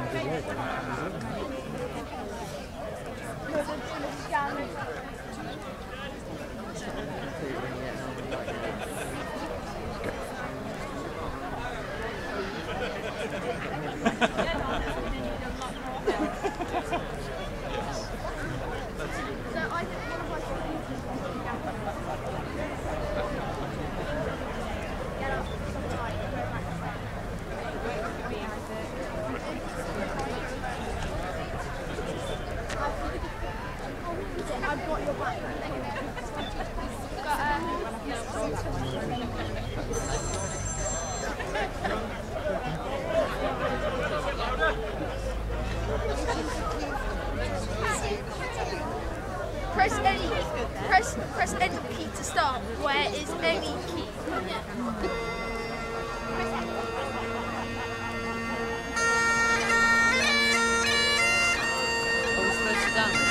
Press any key to start. Where is any key? Are we supposed to dance?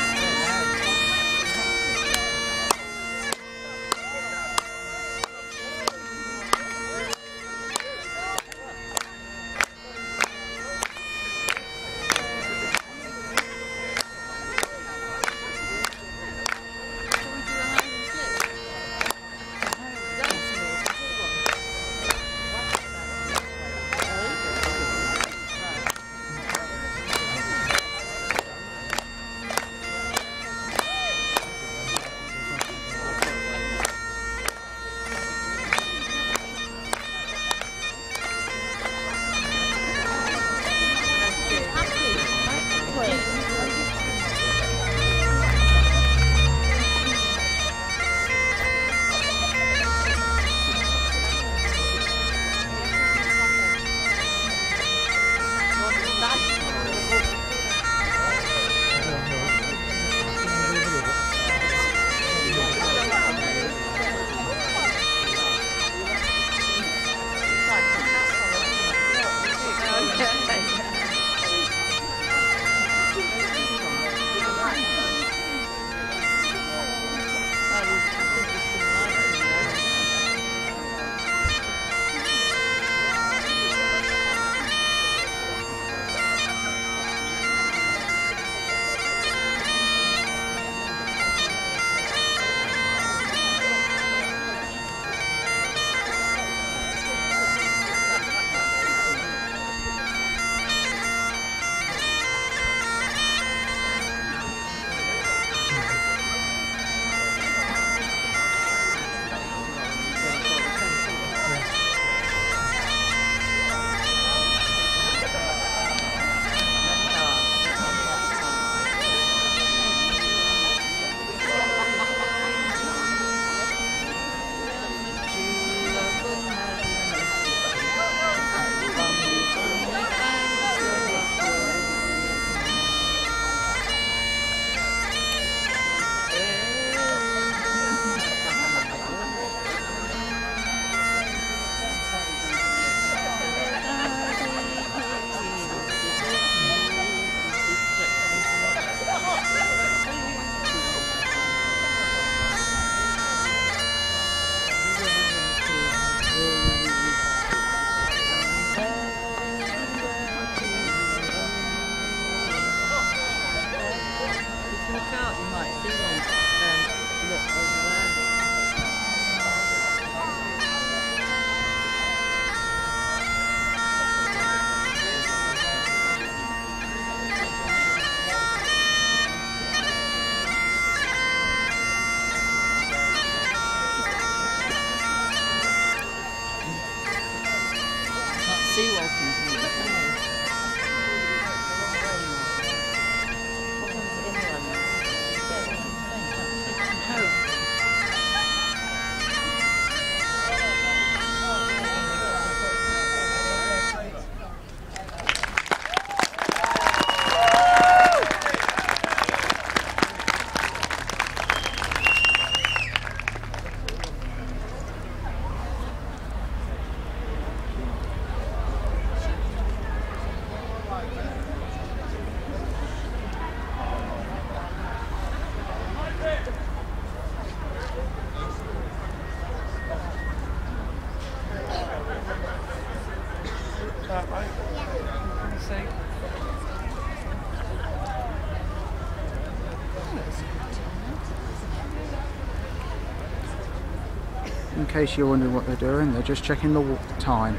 case you're wondering what they're doing, they're just checking the time.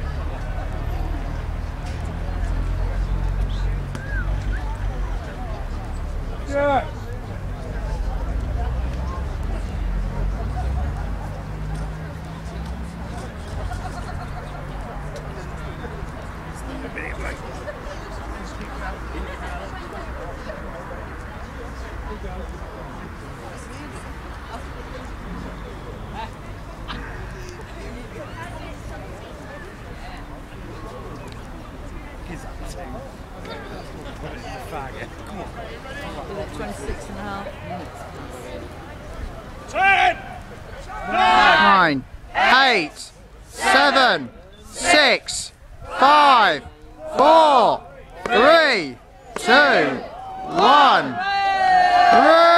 Yeah. Come on. 26 and a half minutes. 10, 9, 8, 7, 6, 5, 4, 3, 2, 1. Hooray!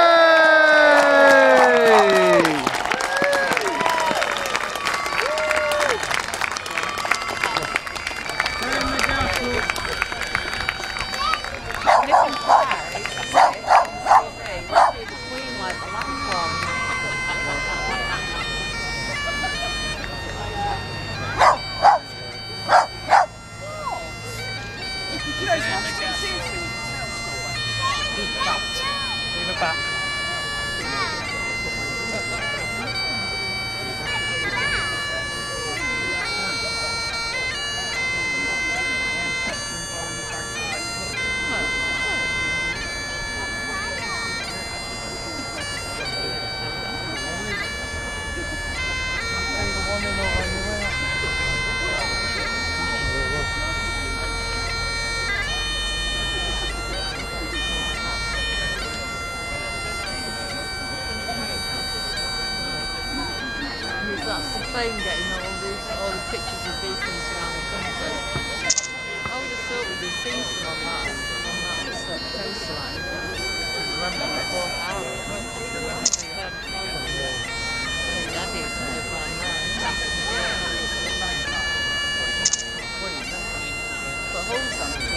That's the phone getting all the pictures of beacons around the country. I would have thought we'd have seen some on that coastline. Remember before Daddy's over on there. Put holes on it.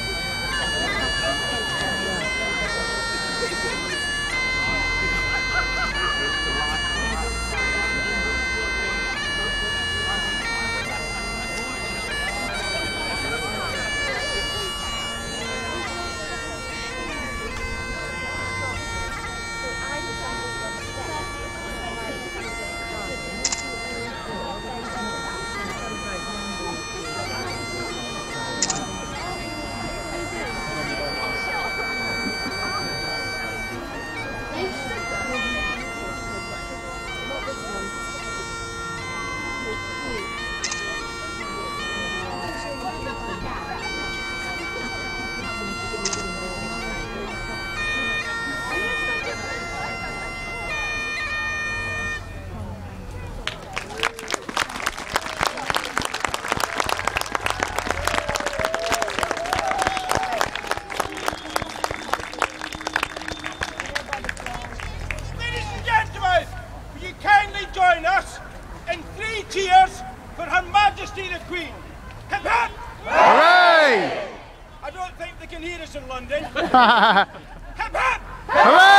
Join us in 3 cheers for Her Majesty the Queen. Hip hip! Hooray! I don't think they can hear us in London. Hip hip! Hooray!